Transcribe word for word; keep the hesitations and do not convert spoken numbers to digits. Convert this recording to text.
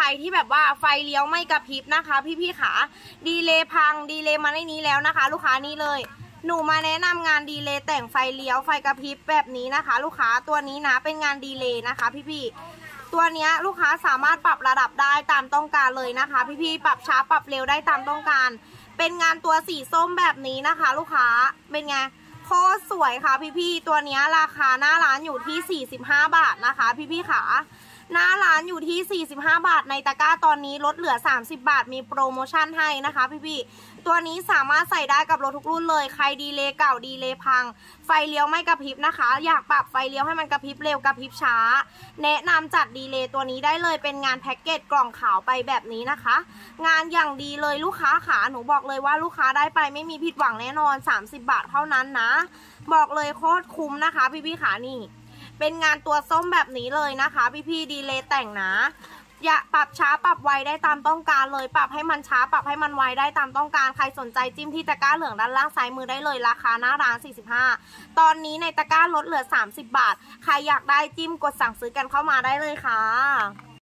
ที่แบบว่าไฟเลี้ยวไม่กระพริบนะคะพี่ๆขาดีเลย์พังดีเลย์มาในนี้แล้วนะคะ ลูกค้านี่เลยหนูมาแนะนำงานดีเลย์แต่งไฟเลี้ยวไฟกระพริบแบบนี้นะคะ ลูกค้าตัวนี้นะเป็นงานดีเลย์นะคะพี่ๆตัวนี้ลูกค้าสามารถปรับระดับได้ตามต้องการเลยนะคะพี่ๆปรับช้าปรับเร็วได้ตามต้องการเป็นงานตัวสีส้มแบบนี้นะคะ ลูกค้าเป็นไงโคตรสวยค่ะพี่ๆตัวนี้ราคาหน้าร้านอยู่ที่สี่สิบห้าบาทนะคะพี่ๆขาหน้าร้านอยู่ที่สี่สิบห้าบาทในตะกร้าตอนนี้ลดเหลือสามสิบบาทมีโปรโมชั่นให้นะคะพี่ๆตัวนี้สามารถใส่ได้กับรถทุกรุ่นเลยใครดีเลย์เก่าดีเลย์พังไฟเลี้ยวไม่กระพริบนะคะอยากปรับไฟเลี้ยวให้มันกระพริบเร็วกระพริบช้าแนะนำจัดดีเลย์ตัวนี้ได้เลยเป็นงานแพ็กเกจกล่องขาวไปแบบนี้นะคะงานอย่างดีเลยลูกค้าขาหนูบอกเลยว่าลูกค้าได้ไปไม่มีผิดหวังแน่นอนสามสิบบาทเท่านั้นนะบอกเลยโคตรคุ้มนะคะพี่ๆขานี่เป็นงานตัวส้มแบบนี้เลยนะคะพี่ๆดีเลย์แต่งนะอย่าปรับช้าปรับไวได้ตามต้องการเลยปรับให้มันช้าปรับให้มันไวได้ตามต้องการใครสนใจจิ้มที่ตะกร้าเหลืองด้านล่างซ้ายมือได้เลยราคาหน้าร้านสี่สิบห้าตอนนี้ในตะกร้าลดเหลือสามสิบบาทใครอยากได้จิ้มกดสั่งซื้อกันเข้ามาได้เลยค่ะ